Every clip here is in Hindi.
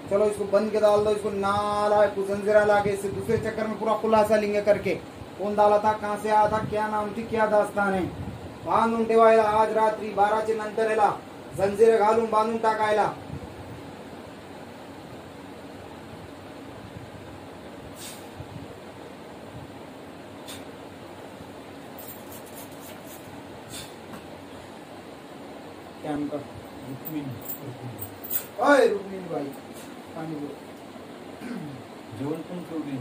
चलो इसको बंद के डाल दो, इसको नाला जंजीरा ला के इससे दूसरे चक्कर में पूरा खुलासा लेंगे करके कौन डाला था, कहाँ से आया था, क्या नाम थी, क्या दास्तान है. बांधून ठेवायला आज रात्री 12च्या नंतर याला जंजीर घालून बांधून टाकायला. क्या उनका ओए रुक्मिणी बाई पाणी बोल. जेवण पण ठेवली.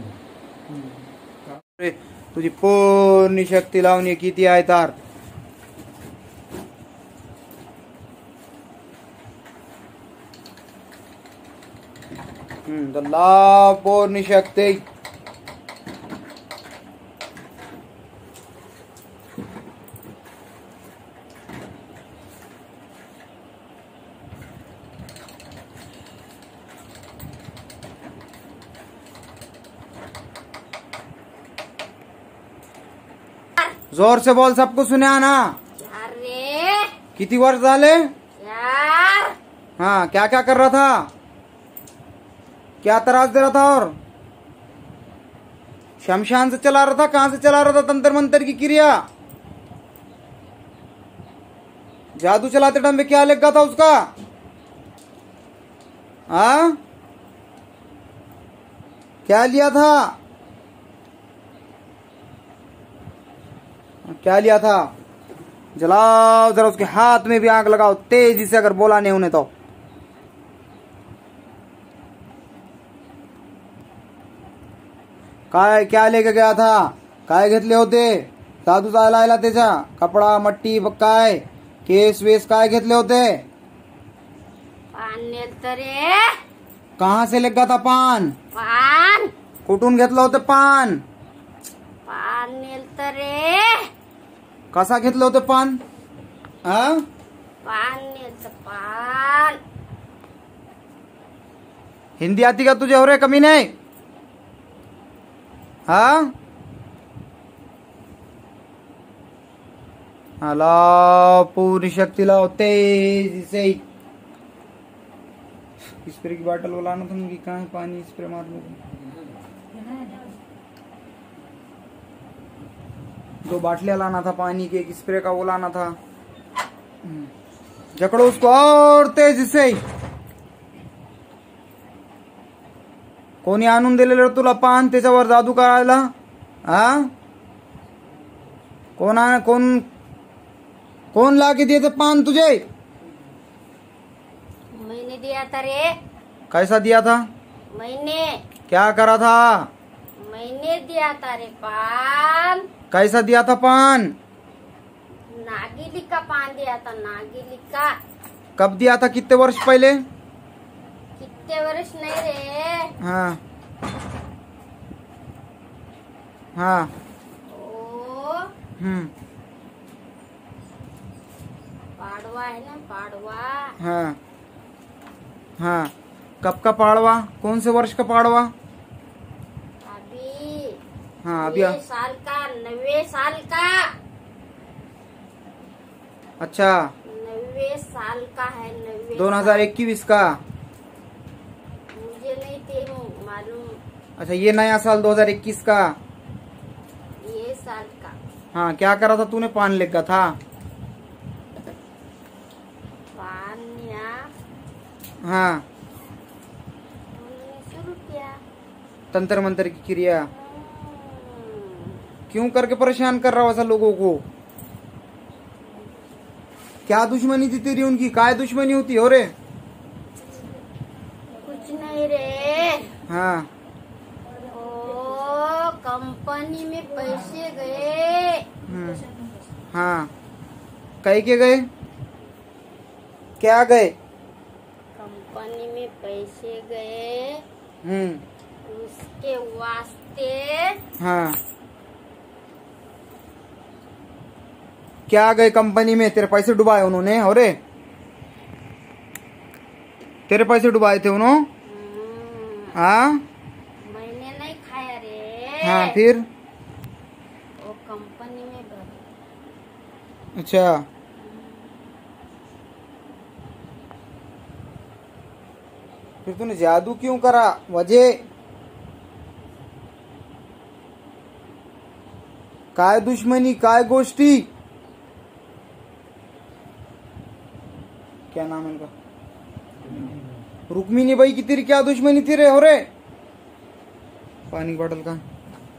तुझी पूर्ण शक्ती लावणी किती आहे तार. लाव पूर्ण शक्ती. जोर से बोल, सबको सुने आना. अरे किती वर्ष झाले. यार हाँ क्या क्या कर रहा था, क्या त्रास दे रहा था, और शमशान से चला रहा था, कहां से चला रहा था तंत्र मंत्र की क्रिया. जादू चलाते टाइम में क्या लगा था उसका. हाँ क्या लिया था, क्या लिया था. जलाओ जरा उसके हाथ में भी आग लगाओ तेजी से, अगर बोला नहीं उन्हें तो. काय क्या लेके गया था, काय घेतले होते. साधू जायला त्याच्या कपडा मट्टी काय केस वेस काय घेतले होते. पान नेलतरे. कहाँ से लगा था पान. पान कुठून घेतलं होतं पान. पान नेलतरे. कसा घेतलं होतं पान. हाँ पान नेलत पान. हिंदी आती का तुझे, हो रे कमी नहीं. हाँ लाओ पूरी शक्ति लाओ तेजी से. स्प्रे की बोतल वो लाना था उनकी, कहाँ है पानी स्प्रे मारने को. 2 बाटलियां लाना था पानी के, एक स्प्रे का वो लाना था. जकड़ो उसको और तेजी से. कोणी आणून दिलेलं तुला पान त्याच्यावर जादू करायला. हा कोण ला के दिए थे पान तुझे. मैंने दिया था रे. कैसा दिया था. मैंने क्या करा था. मैंने दिया था रे पान. कैसा दिया था पान. नागिली का पान दिया था. नागिली का. कब दिया था, कितने वर्ष पहले. कितने वर्ष नहीं रे. हाँ हाँ ओ पाड़वा है ना, पाड़वा. हाँ हाँ कब का पाड़वा, कौन से वर्ष का पाड़वा. अभी हाँ अभी 90 साल का. 90 साल का. अच्छा 90 साल का है. 90 2021 का. मुझे नहीं थे मालूम. अच्छा ये नया साल 2021 का. ये साल का. हाँ क्या करा था तूने, पान लेगा था. पान या हाँ हमने शुरू किया. तंत्र मंत्र की क्रिया. क्यों करके परेशान कर रहा हो ऐसा लोगों को. क्या दुश्मनी थी तेरी उनकी, काय दुश्मनी होती हो रे. कुछ नहीं रे. हाँ ओ कंपनी में पैसे गए. हाँ कहीं के गए, क्या गए. कंपनी में पैसे गए. हम्म उसके वास्ते. हाँ क्या गए कंपनी में, तेरे पैसे डुबाए उन्होंने. हो रे तेरे पैसे डुबाए थे उन्होंने. हाँ मैंने नहीं खाया रे. हाँ फिर. वो कंपनी में गए. अच्छा फिर तूने जादू क्यों करा? वजह काय? दुश्मनी काय? गोष्टी क्या नाम है इनका? रुक्मिणी बाई की तेरी क्या दुश्मनी थी रे? हो रे पानी की बोतल का।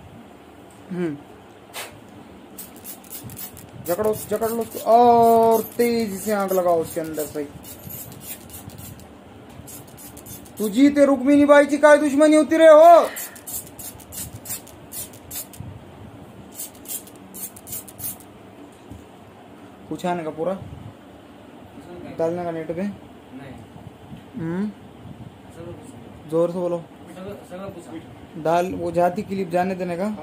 जकड़ो जकड़ लो उसको और तेजी से आग लगाओ उसके अंदर से। तुझी ते रुक्मिणी बाईची काय दुश्मनी होती रे? हो पूछा आने का पूरा डालने का नेट पे। जोर से बोलो। डाल वो जाती क्लिप जाने देने का।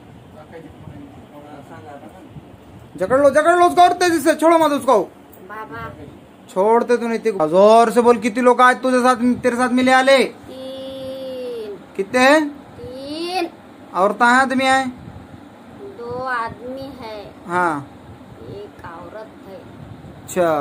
जकड़ लो उसको और तेजी से, छोड़ो मत उसको। बाबा छोड़ते तो नहीं थे। जोर से बोल। कितने लोग आज तुझे साथ तेरे साथ मिले आले? 3 कितने हैं? 3 औरतें हैं आदमी आए? 2 आदमी है, हाँ 1 औरत है। अच्छा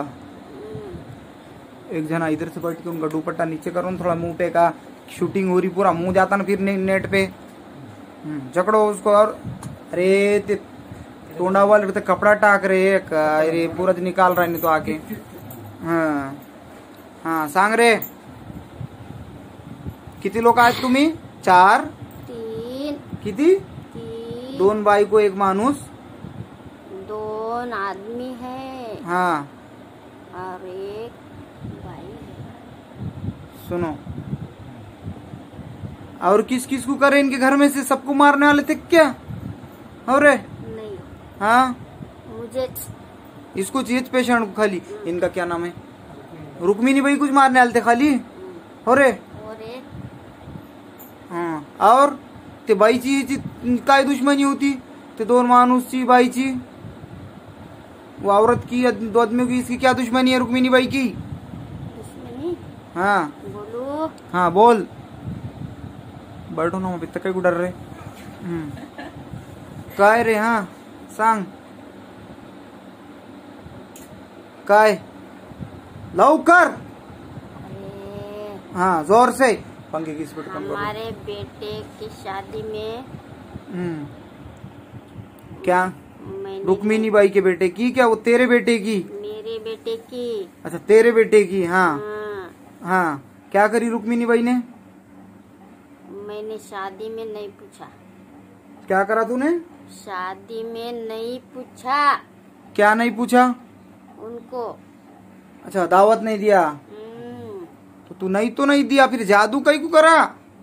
एक जना इधर से बैठ के उनका दुपट्टा नीचे करो, थोड़ा मुंह पे का शूटिंग हो रही, पूरा मुंह जाता ना फिर नेट पे। जकड़ो उसको और अरे टोंडा वाले तो कपड़ा टाक रहे अरे पूरा दिन निकाल रहा है नहीं तो आके। हाँ हाँ सांग रे। किती लोक आहेत तुम्ही? 4 3 किती? 3 2 बायको 1 माणूस। 2 आदमी है हाँ और 1 भाई है। सुनो, और किस किस को करे इनके घर में से? सबको मारने वाले थे क्या? हो रे नहीं, हाँ मुझे इसको चाहिए पेशेंट को खाली। इनका क्या नाम है? रुक्मिणी बाई कुछ मारने वाले थे खाली। हो रे और 1 हाँ और ते बाईची काय दुश्मनी होती? ते 2 माणूसची बाईची वो औरत की 2 आदमियों की इसकी क्या दुश्मनी है रुक्मिणी बाई की? दुश्मनी हाँ बोलो। हाँ बोल। बैठो ना अभी तक डर रहे। काय रे? हाँ सांग काय लवकर। अरे हाँ जोर से। पंखे की स्पीड कम करो। हमारे बेटे की शादी में क्या? मैंने रुक्मिणी बाई के बेटे की? क्या वो तेरे बेटे की? मेरे बेटे की। अच्छा तेरे बेटे की। हाँ हाँ, हाँ क्या करी रुक्मिणी बाई ने? मैंने शादी में नहीं पूछा। क्या करा तूने? शादी में नहीं पूछा क्या नहीं पूछा? उनको। अच्छा दावत नहीं दिया तो तू नहीं तो नहीं दिया, फिर जादू कहीं को करा?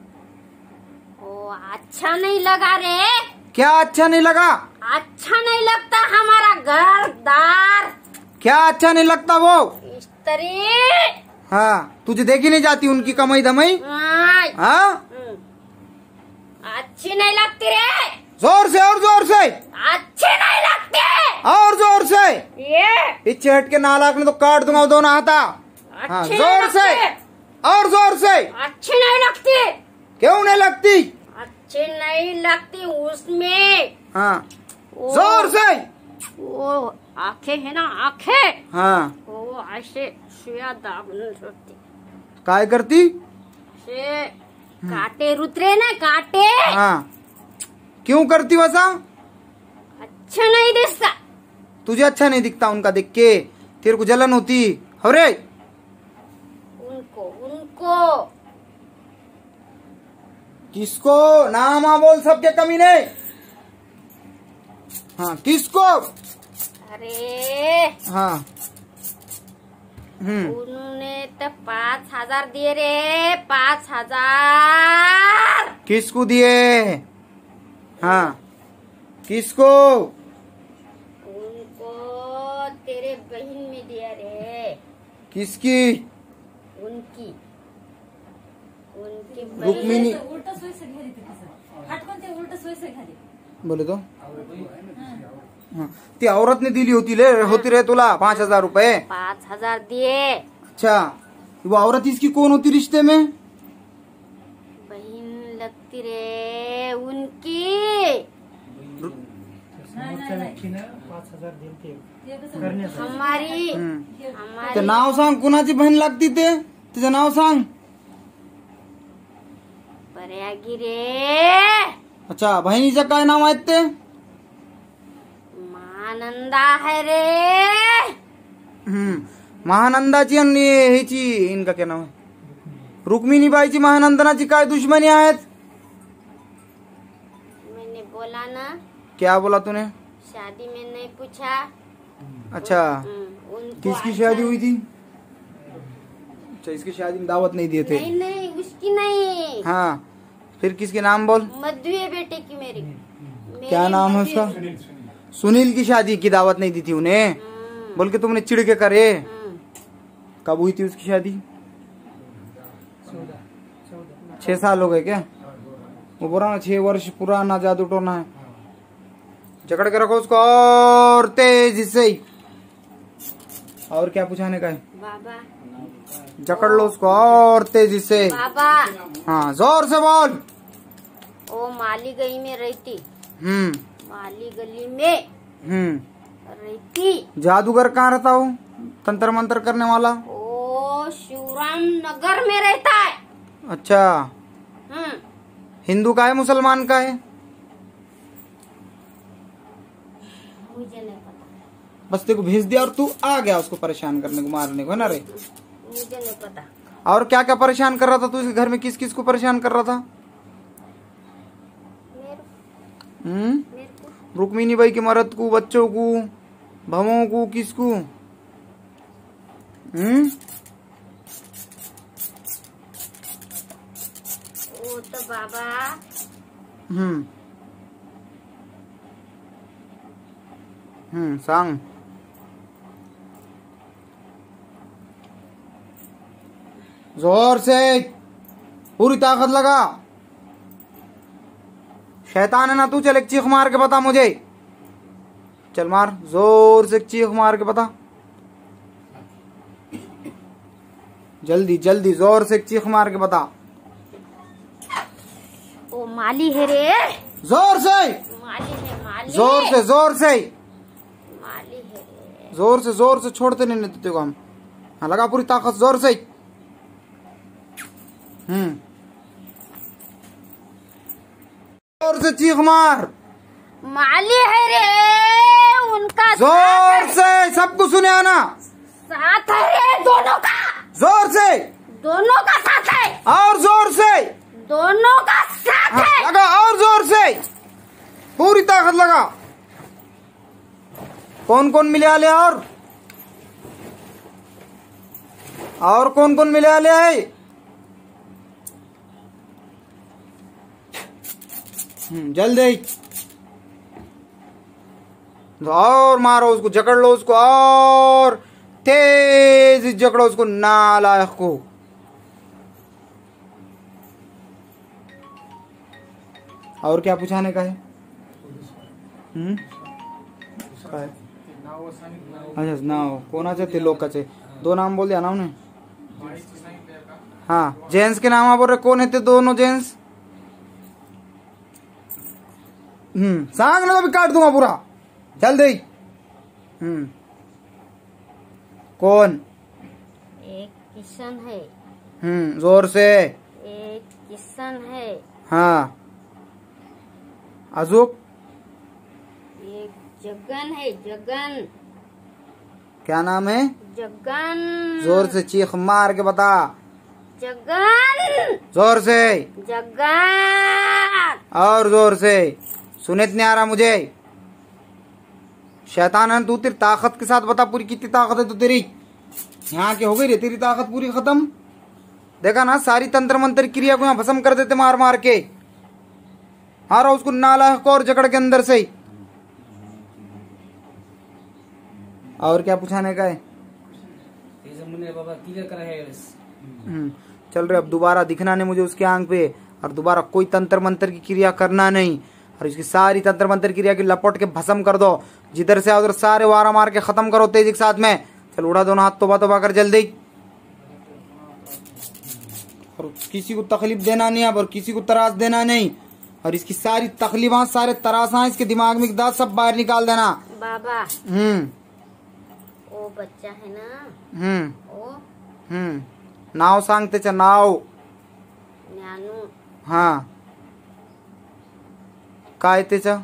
ओ अच्छा नहीं लगा रे। क्या अच्छा नहीं लगा? अच्छा नहीं लगता हमारा घर दार क्या अच्छा नहीं लगता? वो स्त्री। हाँ तुझे देखी नहीं जाती उनकी कमाई धमाई? हाँ अच्छी नहीं लगती रे। जोर से और जोर से। अच्छी नहीं लगती और जोर से। ये पीछे हट के नालाक में तो काट दूंगा दोनों हाथा। हाँ अच्छी जोर नहीं से लगती। और जोर से। अच्छी नहीं लगती। क्यों नहीं लगती? अच्छी नहीं लगती उसमें। हाँ वो- जोर से। वो आंखें है ना, आंखें हाँ वो ऐसे सुया दाबन होती काय करती? से काटे रुतरे ना काटे। हाँ क्यों करती वैसा? अच्छा नहीं दिखता। तुझे अच्छा नहीं दिखता उनका देख के? तेरे को जलन होती? अरे उनको उनको किसको? नामा बोल सबके कमी नहीं। हाँ किसको? अरे हाँ उन्होंने तो 5,000 दिए रे। 5,000 किसको दिए? हाँ किसको? उनको तेरे बहन में दिया रे। किसकी? उनकी उनकी रुक्मिणी उलट सोय से घरी ते तसं हटकून ते उलट सोय से घरी बोले तो हाँ ती औरत ने दिली होती रे तुला 5,000 रुपए। 5,000 दिए। अच्छा वो औरत इसकी कौन होती रिश्ते में? बहन लगती रे उनकी। हमारी ते हमारी नाव सांग कुणाची बहीण लागती ते? तिचं नाव सांग। बऱ्या गिरे अच्छा बहिणीचं काय नाव आहेत ते? महानंदा है रे. महानंदाची आणि ह्याची इनका क्या नाव आहे, रुक्मिणीबाईची महानंदनाची काय दुश्मनी आहेत? मैंने बोला ना, क्या बोला तूने? शादी में नहीं पूछा. अच्छा उनको किसकी अच्छा- शादी हुई थी? अच्छा इसकी शादी में दावत नहीं दिए थे. नहीं नहीं उसकी नहीं, हाँ फिर किसके नाम बोल? मधु है बेटे की मेरी. क्या मेरी नाम है मधु उसका? सुनील की शादी की दावत नहीं दी थी उन्हें, बोल के तुमने चिढ़ के करे. कब हुई थी उसकी शादी? 6 साल हो गए क्या? वो पुराना 6 वर्ष पुराना जादू टोना है. जकड़ के रखो उसको और तेजी से. और क्या पूछाने का है? बाबा जकड़ लो उसको और तेजी से. बाबा हाँ जोर से बोल. वो माली गली में रहती, माली गली में रहती. जादूगर कहाँ रहता हो, तंत्र मंत्र करने वाला? ओ शिवराम नगर में रहता है. अच्छा हम्म, हिंदू का है मुसलमान का है? मुझे नहीं पता, बस तेको भेज दिया और तू आ गया उसको परेशान करने को, मारने को, है ना रे? मुझे नहीं पता. और क्या क्या परेशान कर रहा था तू इसके घर में? किस किस को परेशान कर रहा था? मेरे को रुक्मिणी बाई की मर्द को, बच्चों को, भवों को, किसको? वो तो बाबा सांग. जोर से पूरी ताकत लगा. शैतान है ना तू? चल एक चीख मार के बता मुझे. चल मार जोर से एक चीख मार के बता. जल्दी जल्दी जोर से एक चीख मार के बता. वो माली है रे. जोर से. माली है, माली जोर से जोर से माली है रे. जोर से छोड़ते नहीं देते को हम. हाँ लगा पूरी ताकत जोर से. जोर से चीख मार. माली है रे. उनका जोर से सबको सुने आना. साथ है रे, दोनों का. जोर से. दोनों का साथ है. और जोर से. दोनों का साथ हाँ, है. लगा और जोर से पूरी ताकत लगा. कौन कौन मिले आले? और कौन कौन मिले आले है? जल्दी और मारो उसको, जकड़ लो उसको और तेज जकड़ो उसको, नालायक को. और क्या पूछाने का है? काय? अच्छा नाव कोणाचे ते लोकांचे 2 नाम बोल दिया ना उन्हें. हाँ जेंट्स के नाम बोल रहे. कौन है ते दोनों जेंट्स? सांग ना तो भी काट दूंगा पूरा. जल्दी. कौन? एक किशन है. जोर से. एक किशन है. हाँ अजूक? एक जगन है. जगन. क्या नाम है? जगन. जोर से चीख मार के बता. जगन. जोर से. जगन. और जोर से. सुनेत नहीं आ रहा मुझे. शैतान है तू. तेरी ताकत के साथ बता पूरी कितनी ताकत है तो तेरी. यहाँ के हो गई रे तेरी ताकत पूरी खत्म. देखा ना सारी तंत्र मंत्र क्रिया को यहाँ भस्म कर देते मार मार के. हारा उसको नालायक और जकड़ के अंदर से. और क्या पूछाने का है? बाबा क्लियर करा है. चल रहे अब दोबारा दिखना नहीं मुझे उसके आंख पे. और दोबारा कोई तंत्र मंत्र की क्रिया करना नहीं. और इसकी सारी तंत्र मंत्र क्रिया की लपट के भस्म कर दो. जिधर से उधर सारे वारा मार के खत्म करो तेजी के साथ में. चल उड़ा दोनों हाथ तोबा तोबा कर जल्दी. और किसी को तकलीफ देना नहीं अब, और किसी को त्रास देना नहीं. और इसकी सारी तकलीफा सारे तरासा इसके दिमाग में सब बाहर निकाल देना. बाबा वो बच्चा है ना. वो नाव सांगते नाव. ज्ञानू. हाँ काय त्याचा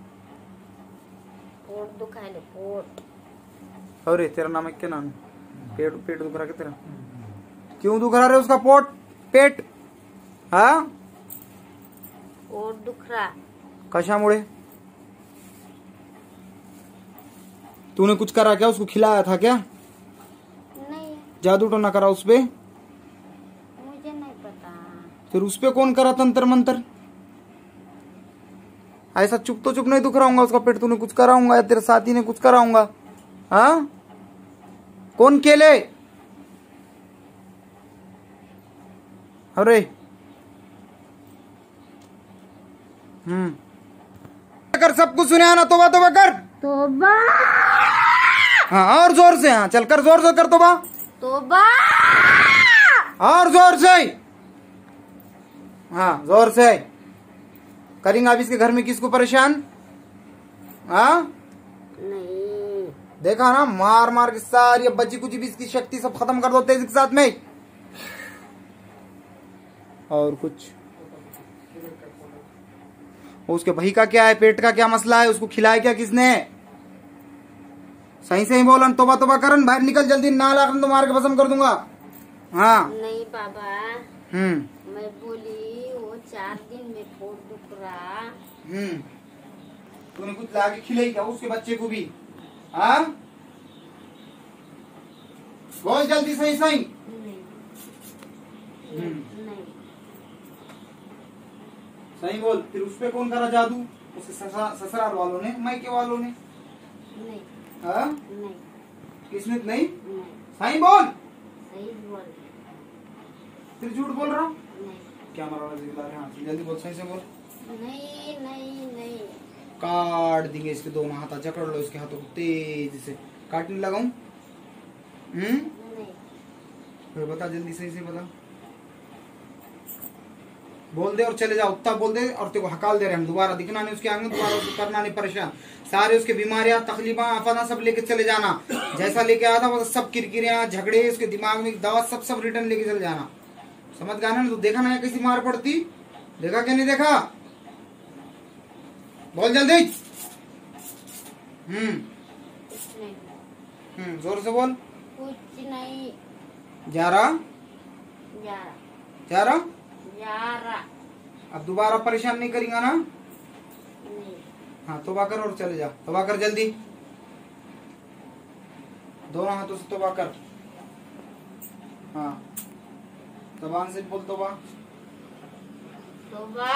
पोट दुखायले पोट अरे तेरा नाम है क्या नाम है? पेट पेट दुख रहा क्या तेरा? क्यों दुख रहा है उसका पोट पेट? हाँ पोट दुख रहा कशामुळे? तूने कुछ करा क्या? उसको खिलाया था क्या? नहीं जादू टोना करा उस पे? मुझे नहीं पता फिर उस पे कौन करा तंत्र मंत्र? ऐसा चुप तो चुप नहीं दुख रहा होगा उसका पेट, तूने कुछ करा होगा या तेरे साथी ने कुछ करा होगा? हाँ कौन केले? अरे कर सब कुछ सुने आना, तोबा तोबा कर। तोबा हाँ और जोर से, हाँ चल कर जोर से कर तोबा। तोबा और जोर से, हाँ जोर से करेंगे। अब इसके घर में किसको परेशान? हाँ नहीं देखा ना, मार मार के सारी बची कुछ भी इसकी शक्ति सब खत्म कर दो तेजी के साथ में। और कुछ उसके भाई का क्या है, पेट का क्या मसला है, उसको खिलाया क्या किसने? सही से ही बोलन, तोबा तोबा करन, बाहर निकल जल्दी, ना लाख तो मार के भस्म कर दूंगा। हाँ नहीं बाबा मैं बोली वो 4 दिन में पोट दुख रहा। तूने कुछ ला के खिलाई क्या उसके बच्चे को भी? हाँ बोल जल्दी सही सही। नहीं सही बोल। फिर उस पे कौन करा जादू? उसके ससुराल वालों ने, मायके वालों ने? नहीं हाँ नहीं किसने? नहीं नहीं सही बोल। सही बोल फिर झूठ बोल रहा हूँ नहीं क्या? मारा हाँ जल्दी बोल, सही से बोल। नहीं नहीं नहीं काट देंगे इसके दोनों हाथ, जकड़ लो इसके हाथों को तेजी से, काटने लगाऊं? नहीं फिर बता जल्दी सही से बता, बोल दे और चले जाओ, उतना बोल दे और तेरे को हकाल दे रहे हम, दोबारा दिखना नहीं उसके आगे, दोबारा उसको करना नहीं परेशान। सारे उसके बीमारियां तकलीफा आफत सब लेके चले जाना, जैसा लेके आया था वो सब किरकिरियां झगड़े उसके दिमाग में दवा सब रिटर्न लेके चले जाना। समझ गया ना? तो देखा ना कैसी मार पड़ती, देखा क्या नहीं देखा? बोल जल्दी। कुछ नहीं जोर से बोल। कुछ नहीं जा रहा जा जा रहा जा रहा अब दोबारा परेशान नहीं करेंगे ना? नहीं हाँ तौबा कर और चले जा, तौबा कर जल्दी, दोनों हाथों से तौबा कर। हाँ जबान से बोल तौबा। तोबा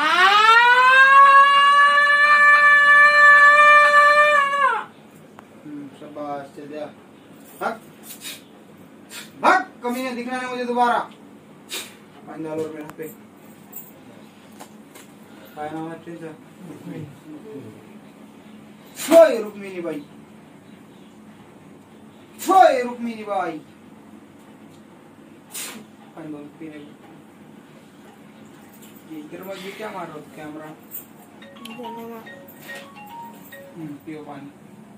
शाबाश, चल जा, भाग भाग, कमी नहीं दिखना है मुझे दोबारा। पानी डालो और मेरे हाथ पे, काय नाम है तेरा? छोय रुक्मिणी बाई, छोय रुक्मिणी बाई। पानी डालो पीने को। ये दरवाजे क्या मार रहा हो कैमरा? पियो पानी।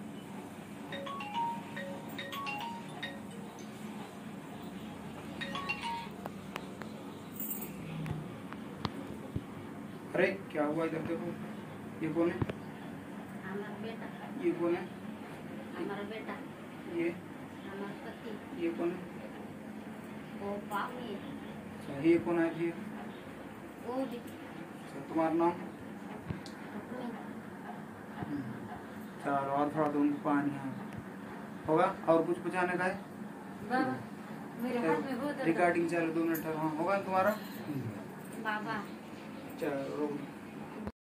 अरे क्या हुआ इधर देखो, ये कौन है? हमारा बेटा ये कौन है? हमारा बेटा ये हमारा पति ये कौन है? वो पापी अच्छा ये कौन है फिर? वो भी अच्छा तुम्हारा नाम? रुक्मिणी चलो और थोड़ा दूध पानी है होगा, और कुछ पूछाने का है? बाबा मेरे हाथ में बहुत दर्द है। रिकॉर्डिंग चलो 2 मिनट, हाँ होगा तुम्हारा? बाबा चलो